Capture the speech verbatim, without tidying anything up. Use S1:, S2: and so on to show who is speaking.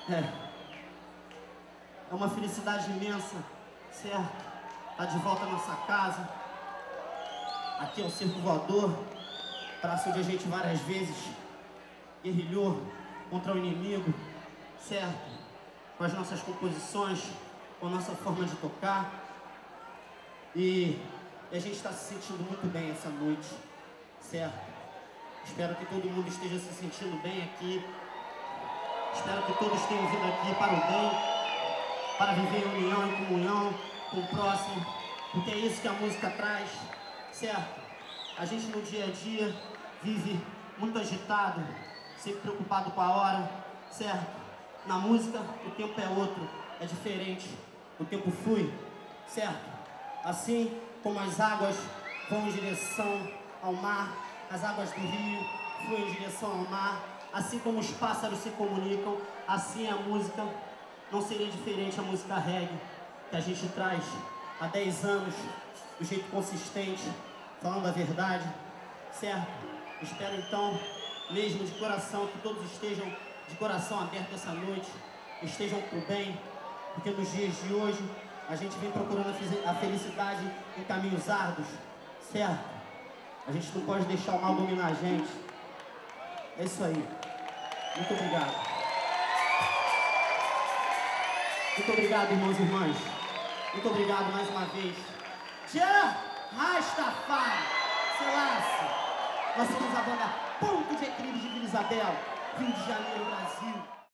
S1: É, é uma felicidade imensa, certo? Tá de volta à nossa casa. Aqui é o Circo Voador, praça onde a gente várias vezes guerrilhou contra o inimigo, certo? Com as nossas composições, com a nossa forma de tocar. E a gente está se sentindo muito bem essa noite, certo? Espero que todo mundo esteja se sentindo bem aqui. Espero que todos tenham vindo aqui para o bem, para viver em união e comunhão com o próximo, porque é isso que a música traz, certo? A gente no dia a dia vive muito agitado, sempre preocupado com a hora, certo? Na música o tempo é outro, é diferente, o tempo flui, certo? Assim como as águas vão em direção ao mar, as águas do rio fluem em direção ao mar, assim como os pássaros se comunicam, assim a música não seria diferente, a música reggae que a gente traz há dez anos, do jeito consistente, falando a verdade, certo? Espero então, mesmo de coração, que todos estejam de coração aberto essa noite, estejam pro bem, porque nos dias de hoje a gente vem procurando a felicidade em caminhos árduos, certo? A gente não pode deixar o mal dominar a gente. É isso aí. Muito obrigado. Muito obrigado, irmãos e irmãs. Muito obrigado mais uma vez. Tchau! Rastafari! Selassie! Nós somos a banda Ponto de Equilíbrio de Vila Isabel, Rio de Janeiro, Brasil.